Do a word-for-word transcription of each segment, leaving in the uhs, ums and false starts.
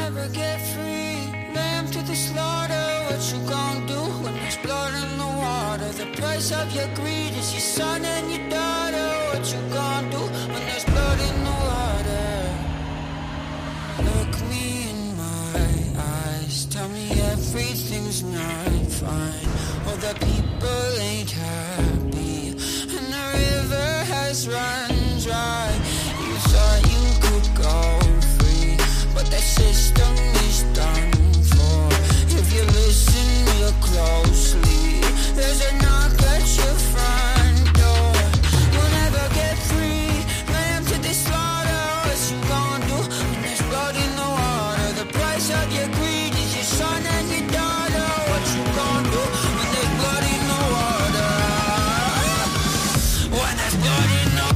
never get free. Lamb to the slaughter, what you gon' do when there's blood in the water? The price of your greed is your son and your daughter. What you gon' do when there's blood in the water? Look me in my eyes, tell me everything's not fine. All the people ain't happy, and the river has run dry. You thought you could go free, but that system is done for. If you listen real closely, there's a knock at your front door. You'll never get free. Lamb to the slaughter, what you gon' do when there's blood in the water? The price of your greed is your son and your daughter. What you gon' do when there's blood in the water? When there's blood in the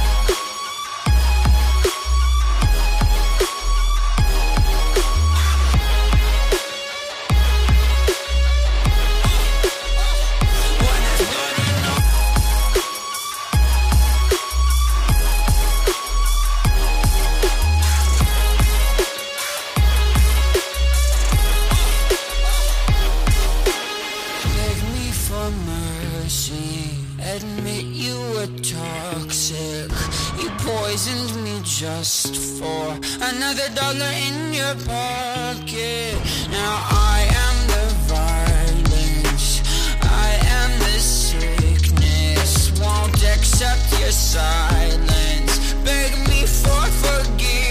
admit you were toxic. You poisoned me just for another dollar in your pocket. Now I am the violence, I am the sickness. Won't accept your silence, beg me for forgiveness.